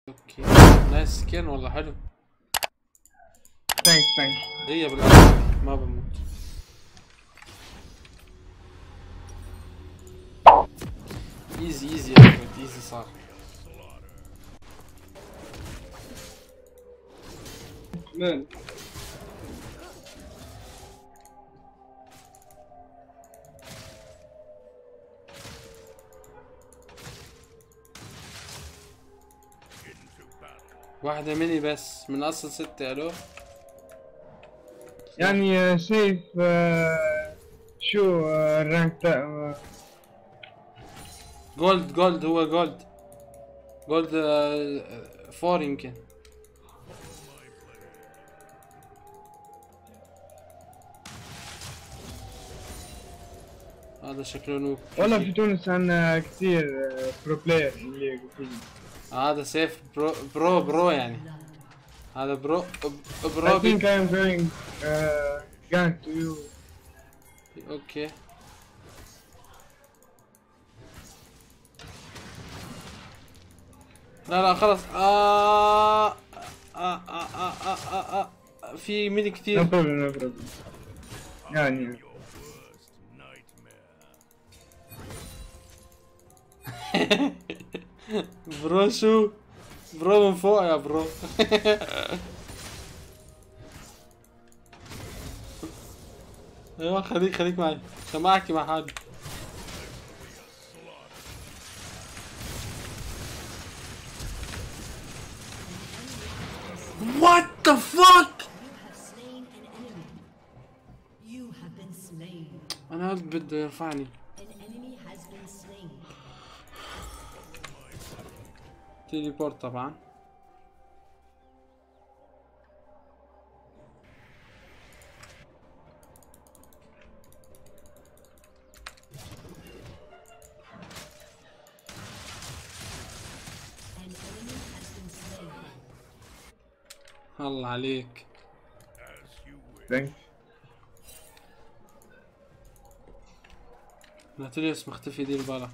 اوكي نايس سكين والله حلو. ثانكس. هي بالعكس ما بموت. ايزي يا اخوي، ايزي صار. مان واحدة مني بس من اصل 6. الو يعني شايف شو الرانك تاع جولد هو جولد 4 يمكن. هذا شكله نوب. والله في تونس عندنا كثير برو بلاير اللي قلت لي. هذا سيف برو يعني. هذا برو I think I am going gank to you. اوكي لا خلص. في ميني No كثير. problem. يعني برو شو برو من فوق يا برو. ايوه خليك معي عشان ما احكي مع حد. What the fuck؟ انا قلت بده يرفعني. تيليبورت طبعا. الله عليك. thanks. ناتوليوس مختفي، دير بالك.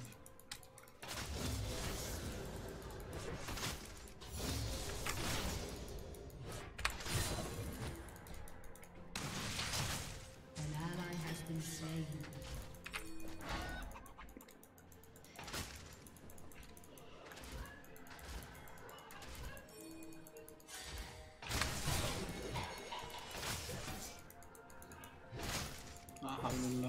لا حول الله.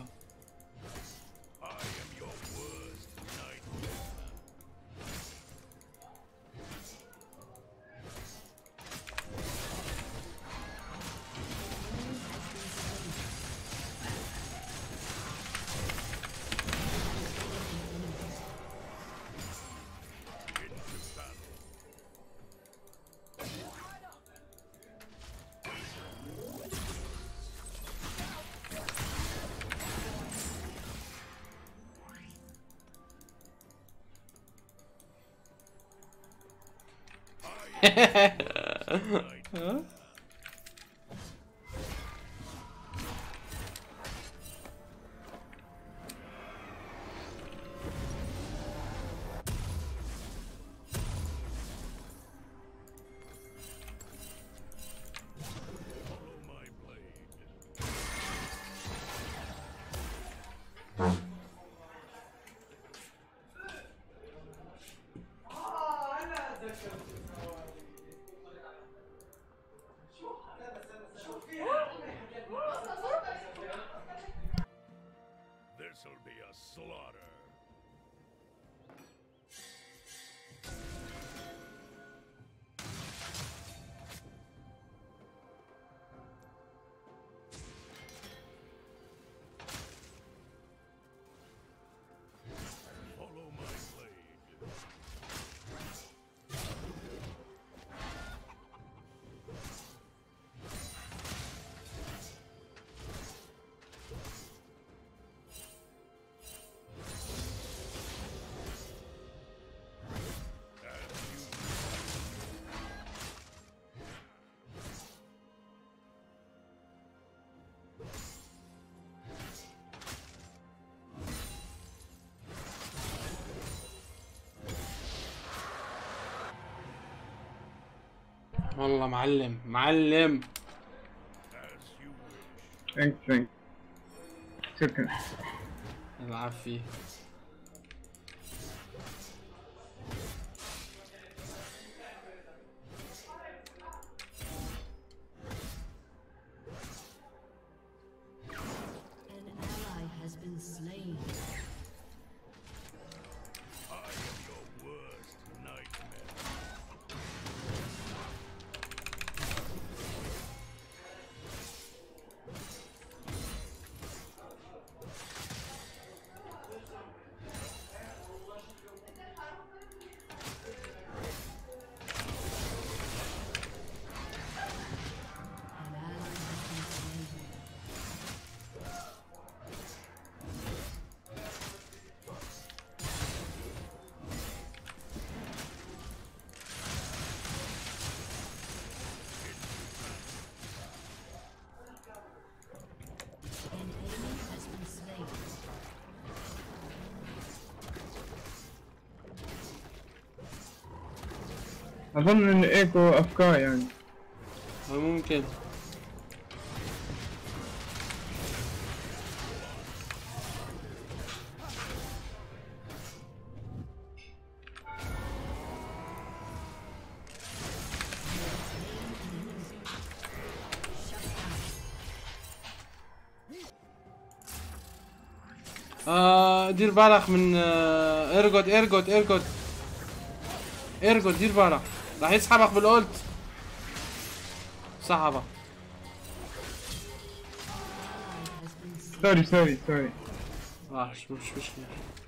والله معلم معلم. ثانك شكرا. العب فيه. اظن ان ايكو افكار يعني. ممكن. دير بالك من ارجوت ارجوت ارجوت ارجوت، دير بالك راح يسحبك بالقلت. سحبك. سوري مش مشكلة.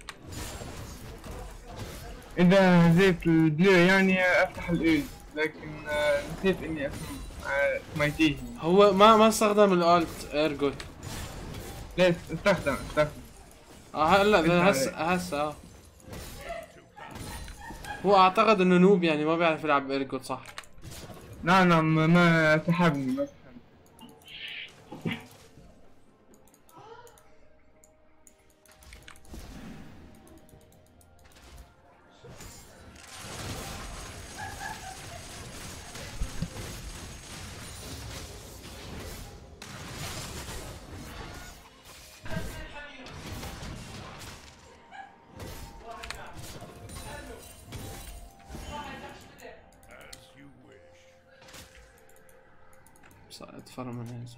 اذا هزيت البلو يعني افتح الايد، لكن نسيت اني افهم سمايتيه. هو ما استخدم الالت ارجوت. ليش استخدم هلا هسه هو اعتقد انه نوب يعني ما بيعرف يلعب بارجوت صح. نعم ما سحبني ما سحبني. اتفرج من هنا.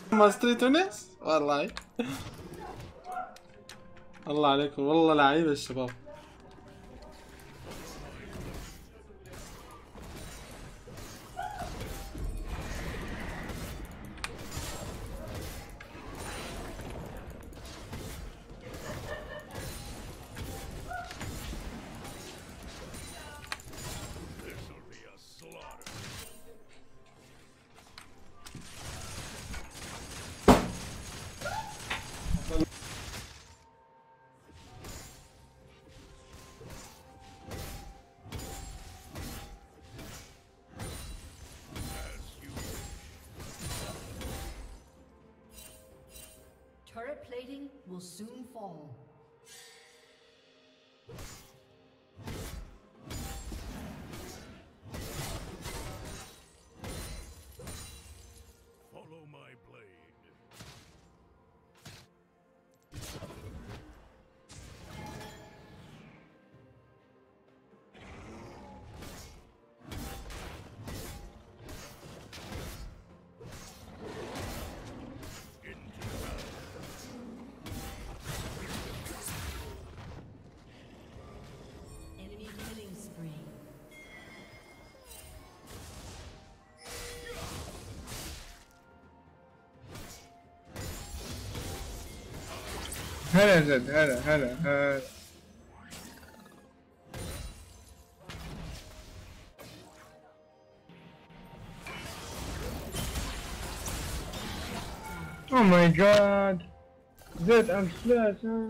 ماستري تونس والله. الله عليكم والله لعيبة الشباب. Turret plating will soon fall. Follow my blade. Enemy killing spree. هلا زد، هلا. Oh my god. Zed, I'm flat, huh?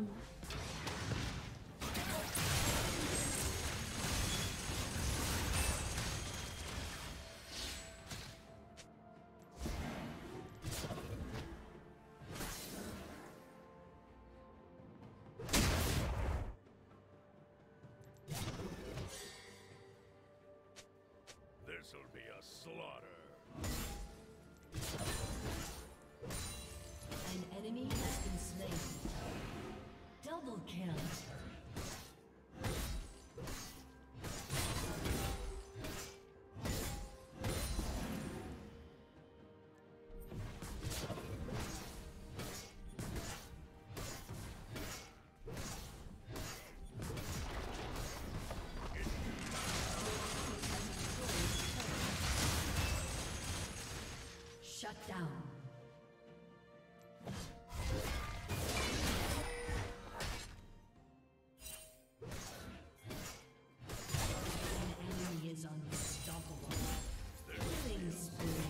This'll be a slaughter. An enemy has been slain. Double kill. Shut down. An enemy is unstoppable. Killing spree.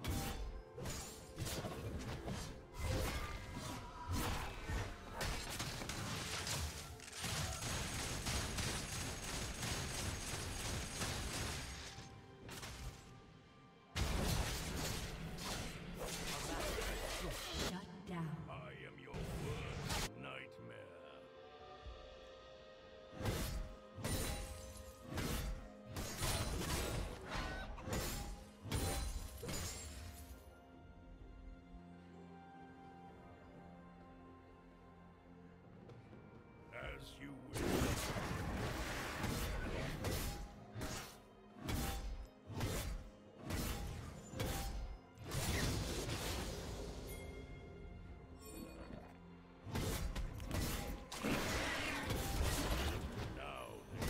Shut down. I am your worst nightmare. As you wish. Now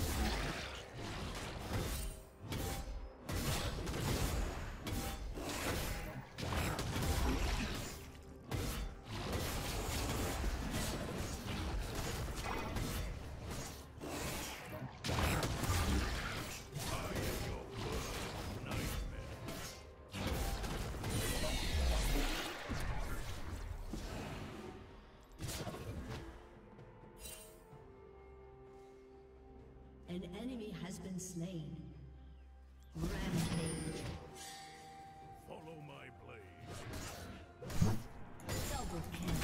An enemy has been slain. Rampage. follow my blade. Double kill.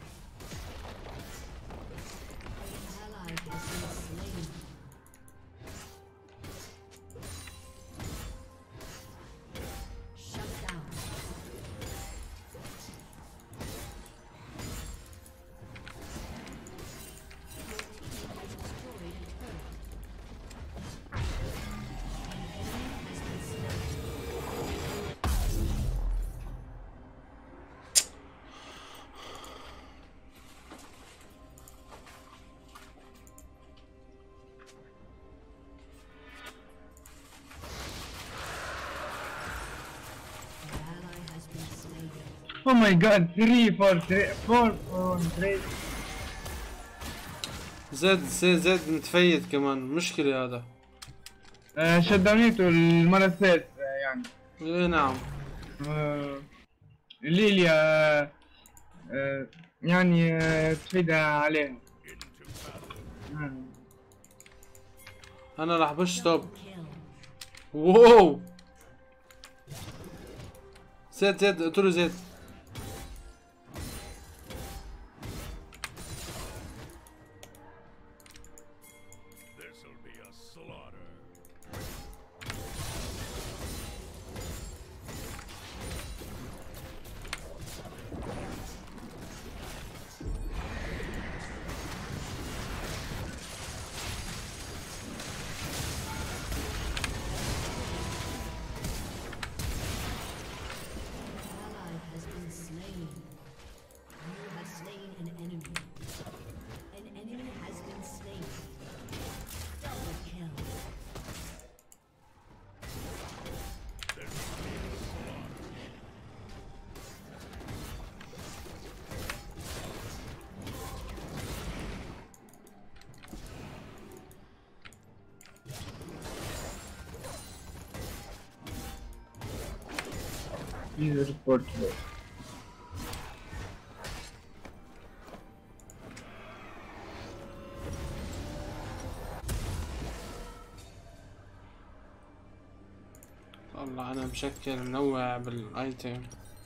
An ally has been slain. او ماي جاد 3 4 3 4 3. زد متفيد كمان، مشكلة هذا. شدونيته المرة الثالثة يعني. ايه نعم. ليليا يعني تفيدها عليها. انا راح بش توب. Kill. واو زد قلت له زد. This'll be a slaughter. Ally has been slain. You have slain an enemy. An enemy has been slain. Double kill. بليز ريبورت. والله انا مشكل منوع بالايتم.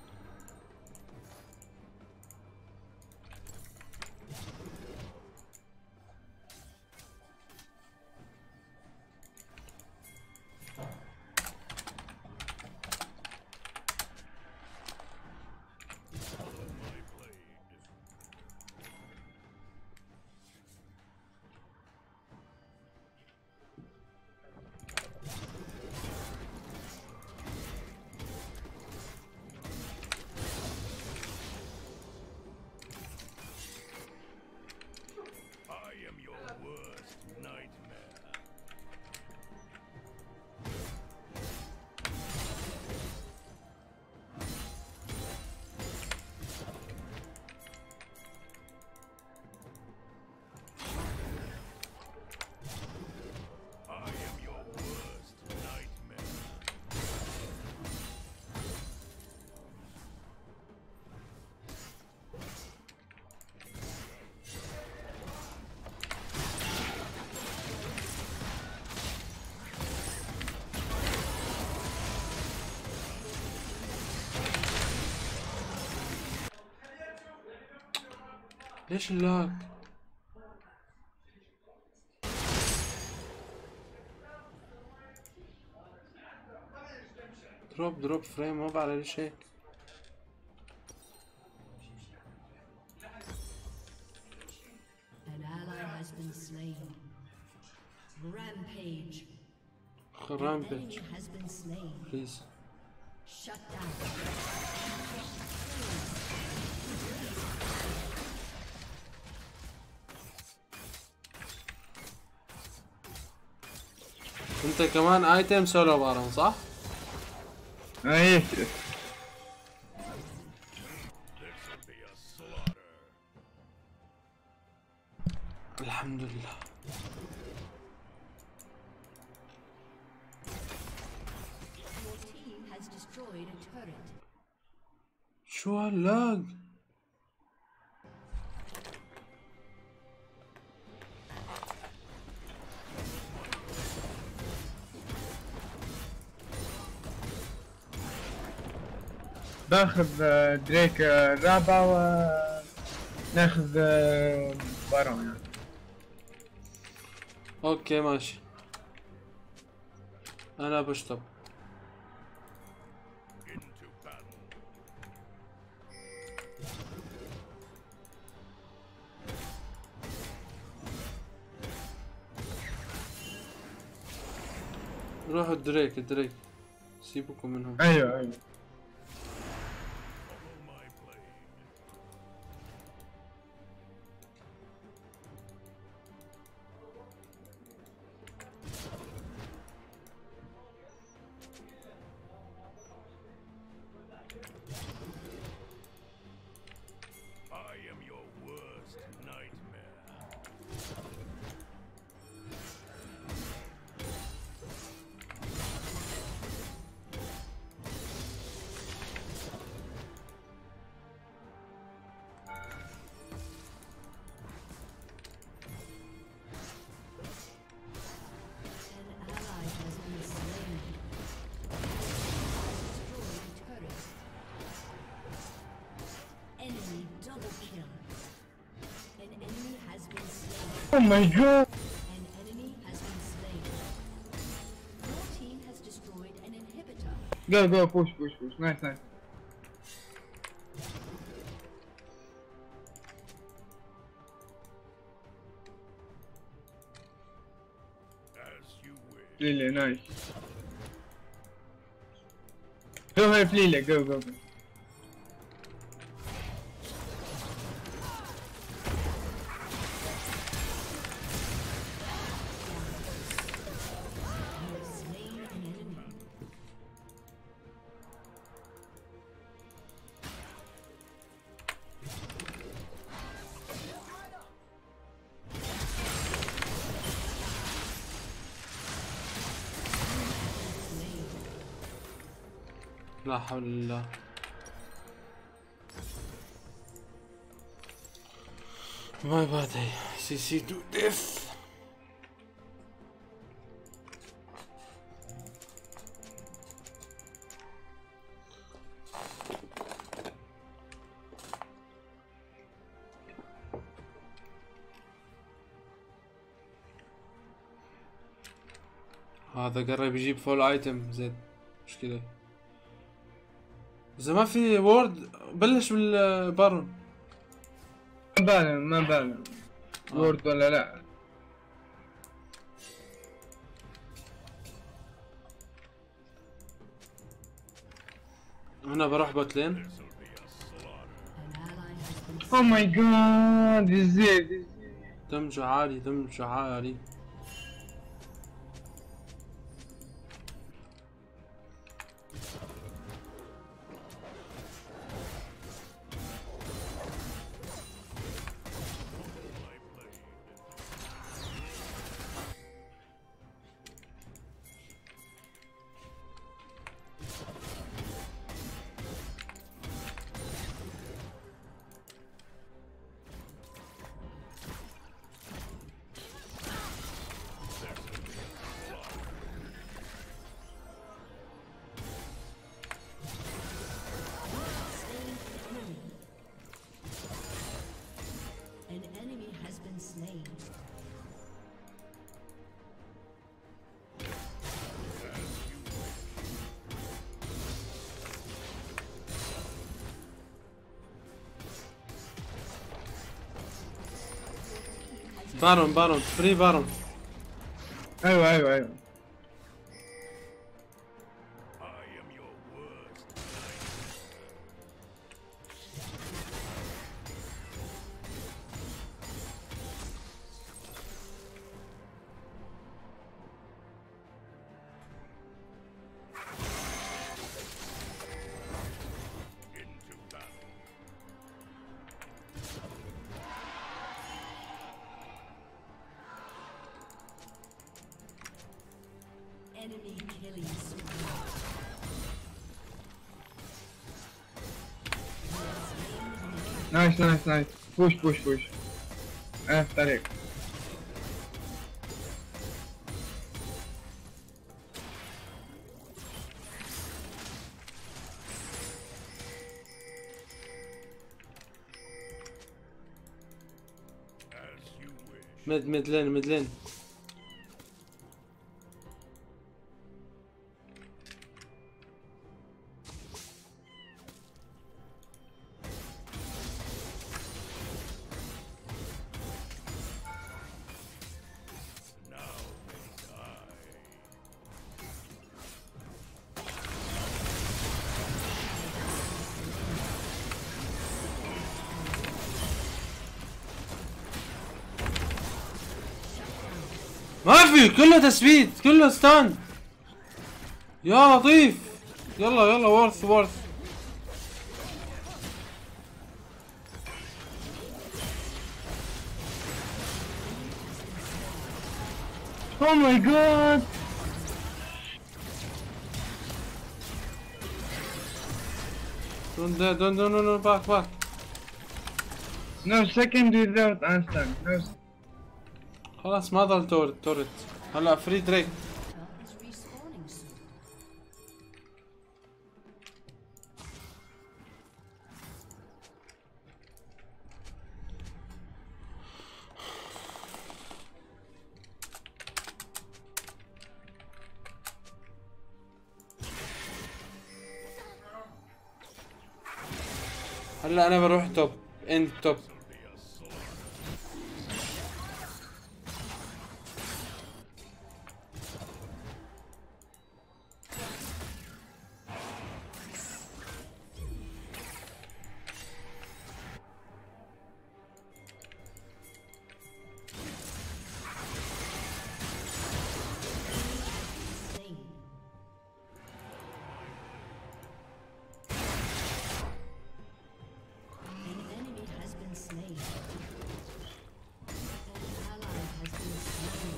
I am your worst nightmare. I am your worst nightmare. ليش اللاك؟ دروب فريم، ما بعرف ليش هيك. An ally has been slain. Rampage. An رامبيج enemy has been slain. بليز. Shut down. انت كمان ايتم سولو بارون صح؟ ايه This'll be a slaughter. الحمد لله. Your team has destroyed a turret. شو هاللاج؟ باخذ دريك الرابع وناخذ بارون يعني. اوكي ماشي. انا بشطب. Into battle. روحوا الدريك سيبكم منهم. ايوه Follow my blade. Oh my god! An enemy has been slain. Your team has destroyed an inhibitor. Go, push. Nice. As you wish. Lily, nice. Go ahead, Lily, go. You have slain an enemy. لا حول الله. My body. CC to death. هذا قرب يجيب فول ايتم زين. مشكلة إذا ما في وورد بلش بالبارون. ما بالنا وورد ولا لا. أنا بروح بوت لين. This'll be a slaughter. An ally has been Oh my god! ازاي دمجه عالي. An enemy has been slain. بارون فري بارون. ايوه I am your worst nightmare. Into battle. Enemy killing spree. نايس بوش انا في طريق. As you wish. ميد لين. Now they die. ما في كله تثبيت كله ستان. يا لطيف. يلا ورث. Oh my god! Don't back. No second without Einstein. No. خلاص ما ضل تورت. هلا فري دريك. Is respawning soon. هلا انا بروح توب، اند توب. Slain. An enemy has been slain. An ally has been slain.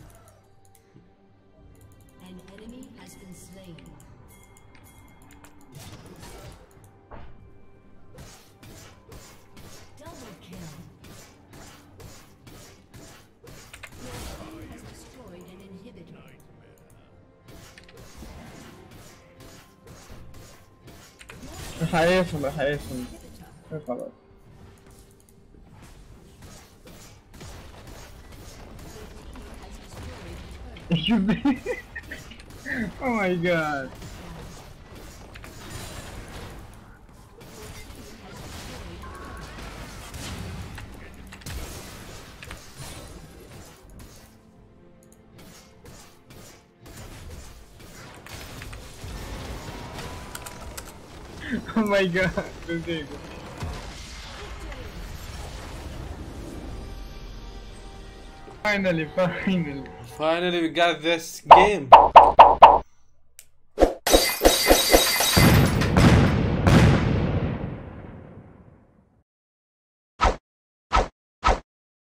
An enemy has been slain. Double kill. Your team has destroyed an inhibitor. حيوصل Inhibitor. خلاص. Has destroyed a turret. شوف او ماي جاد. Oh my god, finally. Finally we got this game.